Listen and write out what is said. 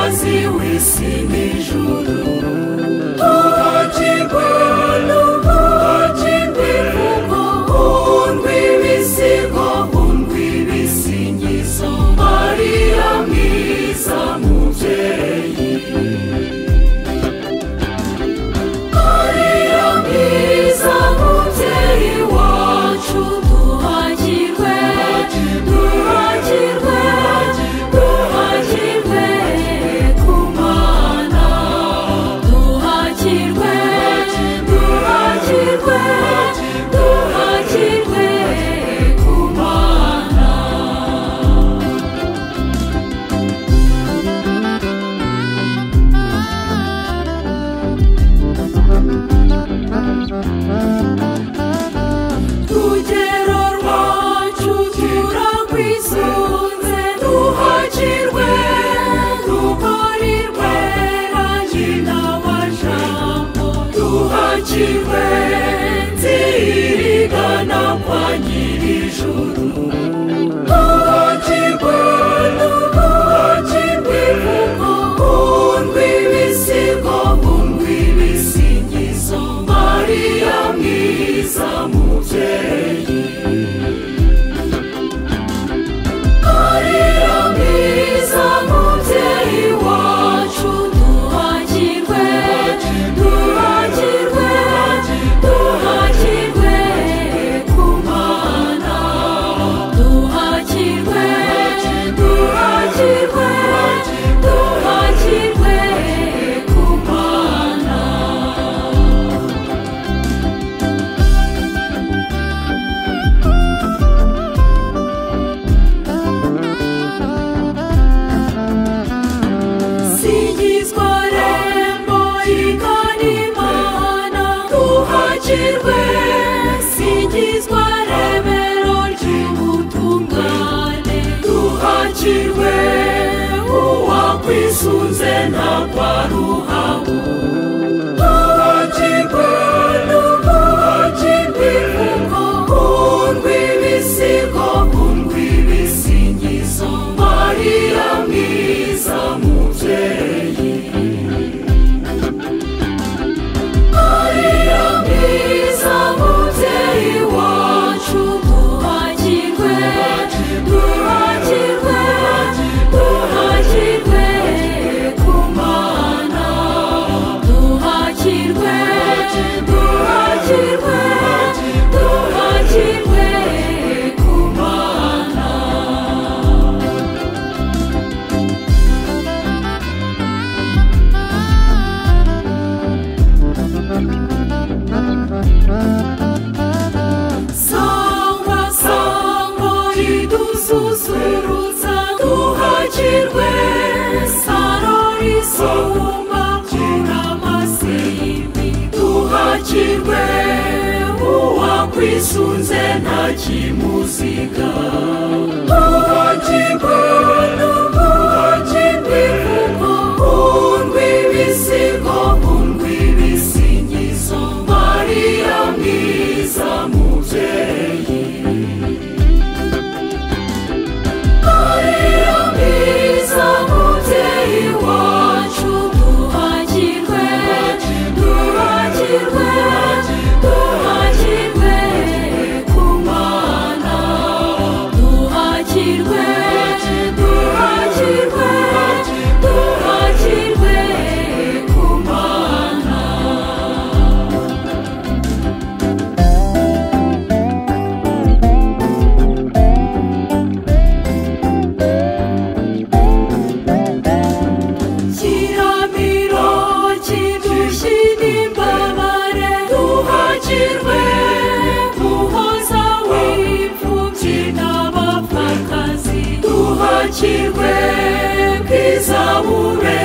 muyobozi w'isi n'ijuru. Tuhakirwe tuhakirwe kuko hundwa ibisigo hundwa ibisingizo. Mariya mwiza mubyeyi, Mariya mwiza mubyeyi wacu. Tuhakirwe tuhakirwe tuhakirwe ku Mana. Tuhakirwe tuhakirwe tuhakirwe ku Mana. Rugero rwacu turakwisunze. Tuhakirwe rukorirwe na nyina wa Jambo. Tuhakirwe nzirigana kwa nyir'ijuru. Tuhakirwe tuhakirwe kuko hundwa ibisigo hundwa ibisingizo. Mariya mwiza mubyeyi, Mariya mwiza mubyeyi wacu. Tuhakirwe tuhakirwe tuhakirwe ku Mana. Tuhakirwe tuhakirwe tuhakirwe ku Mana. Singizwa rembo igana Imana. Tuhakirwe singizwa rebero ry'ubutungane. Tuhakirwe uwakwisunze ntakwaruhaho. Tuhakirwe tuhakirwe kuko hundwa ibisigo hundwa ibisingizo. Mariya mwiza mubyeyi, Mariya mwiza mubyeyi wacu. Tuhakirwe tuhakirwe tuhakirwe ku Mana. Tuhakirwe tuhakirwe tuhakirwe ku Mana. Sangwa sangwa idususurutsa. Tuhakirwe saro risumba kuramasimbi. Tuhakirwe uwakwisunze ntakimuziga. Tuhakirwe tuhakirwe kuko hundwa ibisigo hundwa ibisingizo. Mariya mwiza mubyeyi, Mariya mwiza mubyeyi wacu. Tuhakirwe tuhakirwe tuhakirwe ku Mana. Tuhakirwe tuhakirwe tuhakirwe ku Mana. Kiramiro kidushyi n'imbabare. Tuhakirwe muhoza w'imfubyi n'abapfakazi. Tuhakirwe bwiza bube